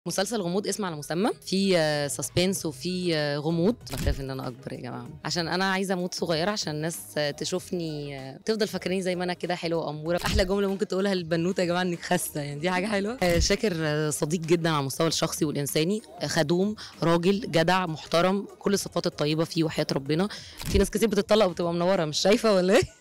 مسلسل غموض اسم على مسمى، في سسبنس وفي غموض. بخاف ان انا اكبر يا جماعه، عشان انا عايزه اموت صغيره، عشان الناس تشوفني تفضل فاكريني زي ما انا كده حلوه واموره. احلى جمله ممكن تقولها للبنوته يا جماعه انك خاسه، يعني دي حاجه حلوه. شاكر صديق جدا على المستوى الشخصي والانساني، خدوم، راجل جدع محترم، كل الصفات الطيبه فيه وحياه ربنا. في ناس كتير بتطلق وبتبقى منوره، مش شايفه ولا ايه؟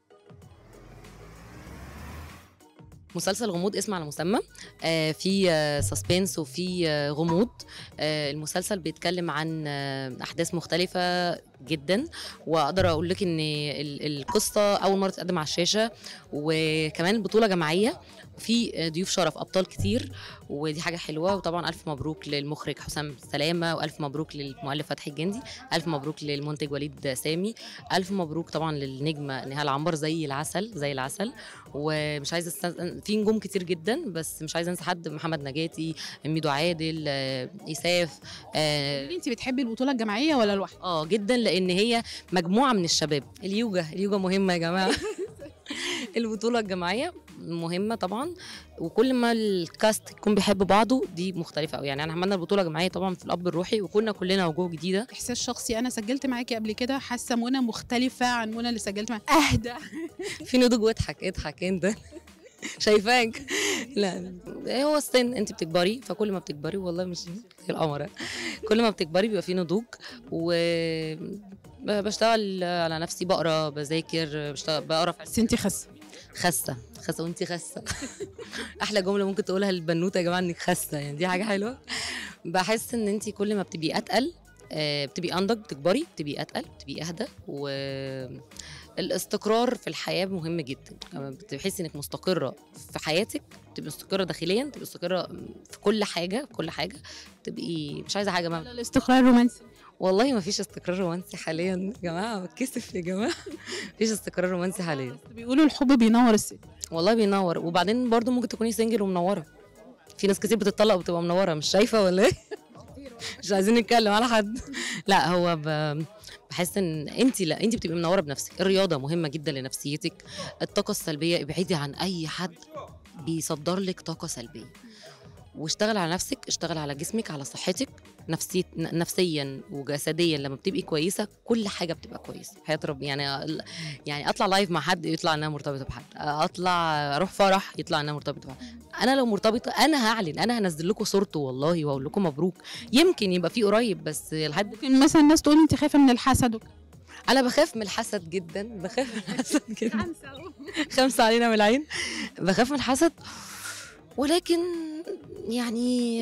مسلسل غموض اسم على مسمى، في سسبنس وفي غموض. المسلسل بيتكلم عن احداث مختلفه جدا، واقدر اقول لك ان القصه اول مره تتقدم على الشاشه، وكمان البطوله جماعيه وفي ضيوف شرف ابطال كتير، ودي حاجه حلوه. وطبعا الف مبروك للمخرج حسام سلامه، والف مبروك للمؤلف فتحي الجندي، الف مبروك للمنتج وليد سامي، الف مبروك طبعا للنجمه نهال عنبر، زي العسل زي العسل. ومش عايزه في نجوم كتير جدا، بس مش عايزه انسى حد، محمد نجاتي، ميدو عادل، إيساف. انت بتحبي البطوله الجماعيه ولا لوحدك؟ جدا، لان هي مجموعه من الشباب. اليوجا مهمه يا جماعه. البطوله الجماعيه مهمه طبعا، وكل ما الكاست يكون بيحب بعضه دي مختلفه قوي. يعني انا عملنا البطوله الجماعيه طبعا في الاب الروحي، وكنا كلنا وجوه جديده. احساس شخصي، انا سجلت معاكي قبل كده، حاسه منى مختلفه عن منى اللي سجلت معاها، اهدى. في نضوج، واضحك اضحك انت. شايفاك. لا هو السن، انت بتكبري، فكل ما بتكبري والله مش القمر، كل ما بتكبري بيبقى في نضوج. و بشتغل على نفسي، بقرا، بذاكر، بقرا. بس انت خاسه. خاسه وانت خاسه. احلى جمله ممكن تقولها للبنوته يا جماعه انك خاسه، يعني دي حاجه حلوه. بحس ان انت كل ما بتبقي اتقل بتبقي انضج، بتكبري، بتبقي اتقل، بتبقي اهدى. والاستقرار في الحياه مهم جدا. بتحسي انك مستقره في حياتك، تبقي مستقره داخليا، تبقي مستقره في كل حاجه، في كل حاجه تبقي مش عايزه حاجه. ما الاستقرار الرومانسي، والله ما فيش استقرار رومانسي حاليا يا جماعه، بتكسف يا جماعه. مفيش استقرار رومانسي حاليا. بيقولوا الحب بينور الست. والله بينور، وبعدين برضو ممكن تكوني سنجل ومنوره. في ناس كتير بتطلق وبتبقى منوره، مش شايفه ولا ايه؟ مش عايزين نتكلم على حد. لا هو بحس ان انت بتبقي منوره بنفسك. الرياضه مهمه جدا لنفسيتك. الطاقه السلبيه ابعدي عن اي حد بيصدر لك طاقه سلبيه، واشتغل على نفسك، اشتغل على جسمك، على صحتك، نفسيا وجسديا. لما بتبقي كويسه كل حاجه بتبقى كويسه، حياه ربي. يعني اطلع لايف مع حد يطلع انها مرتبطه بحد، اطلع اروح فرح يطلع انها مرتبطه بحد. انا لو مرتبطه انا هعلن، انا هنزل لكم صورته والله واقول لكم مبروك. يمكن يبقى في قريب، بس لحد ممكن مثلا الناس تقول انت خايفه من الحسد وكده. انا بخاف من الحسد جدا، بخاف من الحسد جدا. خمسه علينا من العين. بخاف من الحسد، ولكن يعني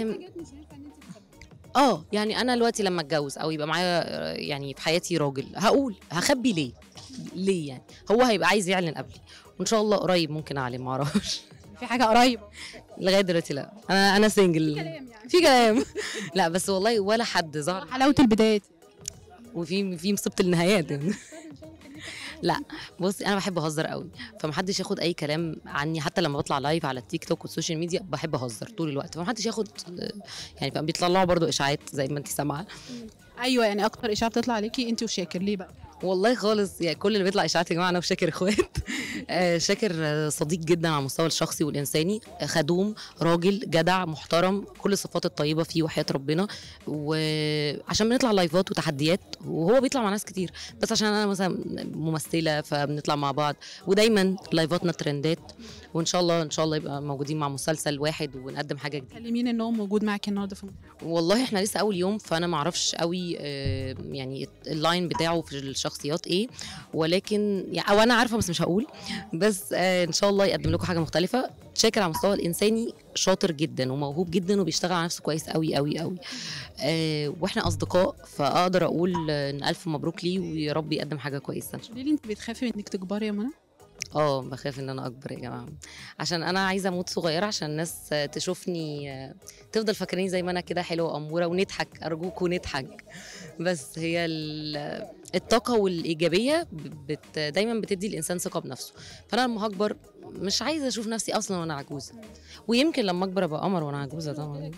يعني انا دلوقتي لما اتجوز او يبقى معايا يعني في حياتي راجل، هخبي ليه يعني؟ هو هيبقى عايز يعلن قبلي، وان شاء الله قريب ممكن اعلن، ما اعرفش. في حاجه قريبه لغايه دلوقتي لا، انا سنجل. في كلام يعني. في كلام. لا بس والله ولا حد ظهر. حلاوه البدايات. وفي مصيبه النهايات يعني. لا بصي، انا بحب اهزر قوي، فمحدش ياخد اي كلام عني. حتى لما بطلع لايف على التيك توك والسوشيال ميديا بحب اهزر طول الوقت، فمحدش ياخد يعني. بيطلعوا برضو اشاعات زي ما انت سامعه. ايوه، يعني اكتر اشاعه بتطلع عليكي انت وشاكر، ليه بقى؟ والله خالص، يعني كل اللي بيطلع اشاعات يا جماعه انا وشاكر اخوات. شاكر صديق جدا على المستوى الشخصي والانساني، خدوم، راجل جدع محترم، كل الصفات الطيبه فيه وحياه ربنا. وعشان بنطلع لايفات وتحديات، وهو بيطلع مع ناس كتير، بس عشان انا مثلا ممثله فبنطلع مع بعض، ودايما لايفاتنا ترندات. وان شاء الله يبقى موجودين مع مسلسل واحد ونقدم حاجه جديده. كلمين ان هو موجود معاكي النهارده في والله احنا لسه اول يوم، فانا ما اعرفش قوي يعني اللاين بتاعه في الشخصيات ايه، ولكن يعني او انا عارفه بس مش هقول. بس ان شاء الله يقدم لكم حاجه مختلفه. شاكر على المستوى الانساني شاطر جدا وموهوب جدا، وبيشتغل على نفسه كويس قوي قوي قوي. واحنا اصدقاء، فاقدر اقول ان الف مبروك ليه، ويا رب يقدم حاجه كويسه. ليه انت بتخافي انك تكبري يا منى؟ بخاف ان انا اكبر يا جماعه، عشان انا عايزه اموت صغيره، عشان الناس تشوفني تفضل فاكريني زي ما انا كده حلوه واموره، ونضحك ارجوكوا نضحك. بس هي الطاقه والايجابيه دايما بتدي الانسان ثقه بنفسه. فانا لما هكبر مش عايزه اشوف نفسي اصلا وانا عجوزه، ويمكن لما اكبر ابقى قمر وانا عجوزه طبعا.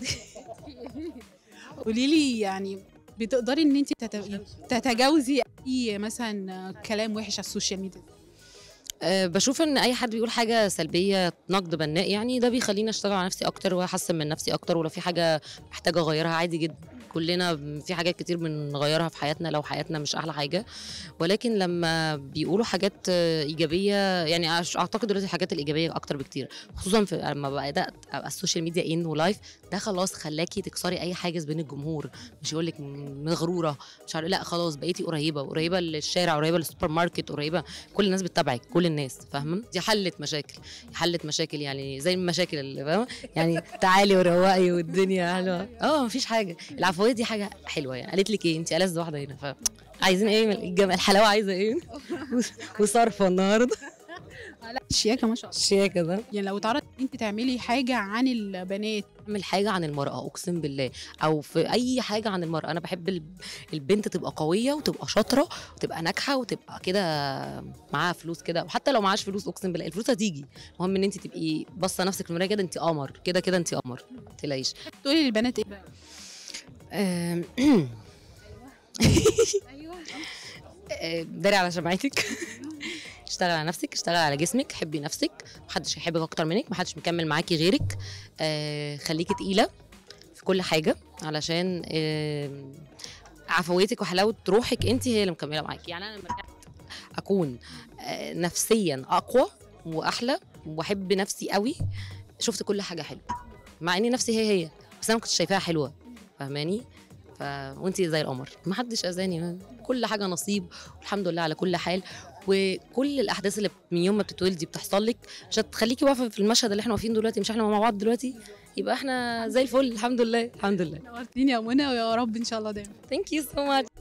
قولي لي، يعني بتقدري ان انت تتجاوزي اي مثلا كلام وحش على السوشيال ميديا؟ بشوف ان اي حد بيقول حاجه سلبيه نقد بناء يعني ده بيخليني اشتغل على نفسي اكتر واحسن من نفسي اكتر، ولو في حاجه محتاجه اغيرها عادي جدا. كلنا في حاجات كتير بنغيرها في حياتنا لو حياتنا مش احلى حاجه، ولكن لما بيقولوا حاجات ايجابيه يعني اعتقد دلوقتي الحاجات الايجابيه اكتر بكتير، خصوصا في لما بدات ابقى السوشيال ميديا ان ولايف. ده خلاص خلاكي تكسري اي حاجز بين الجمهور، مش يقول لك مغروره مش عارف، لا خلاص بقيتي قريبه للشارع، قريبه للسوبر ماركت، قريبه كل الناس بتتابعك، كل الناس فاهمه. دي حلت مشاكل يعني زي المشاكل اللي فاهمه يعني تعالي وروقي والدنيا حلوه. مفيش حاجه، العفويه دي حاجه حلوه يعني. قالت لك ايه انت ألذ واحده هنا، عايزين ايه من الحلاوه عايزه ايه وصارفه النهارده. لا شياكه ما شاء الله. الشياكه ده يعني لو اتعرض انت تعملي حاجه عن البنات، اعمل حاجه عن المراه اقسم بالله، او في اي حاجه عن المراه. انا بحب البنت تبقى قويه وتبقى شاطره وتبقى ناجحه وتبقى كده معاها فلوس كده، وحتى لو معاش فلوس اقسم بالله الفلوس هتيجي. المهم ان انت تبقي باصه نفسك في المرايه كده انت قمر، كده انت قمر ما تقلقيش. تقولي للبنات ايه بقى؟ داري على شمعتك. اشتغل على نفسك، اشتغل على جسمك، حبي نفسك، محدش هيحبك اكتر منك، محدش مكمل معاكي غيرك. خليكي تقيله في كل حاجه علشان عفويتك وحلاوه روحك انت هي اللي مكمله معاكي. يعني انا لما رجعت اكون نفسيا اقوى واحلى واحب نفسي قوي، شفت كل حاجه حلوه مع اني نفسي هي بس انا ما كنتش شايفاها حلوه، فاهماني؟ وانتي زي القمر، ما حدش اذاني، كل حاجه نصيب والحمد لله على كل حال. وكل الاحداث اللي من يوم ما بتتولدي بتحصل لك عشان تخليكي واقفه في المشهد اللي احنا واقفين دلوقتي، مش احنا مع بعض دلوقتي، يبقى احنا زي الفل الحمد لله. نورتيني يا منى، ويا رب ان شاء الله دايما. ثانك يو سو ماتش.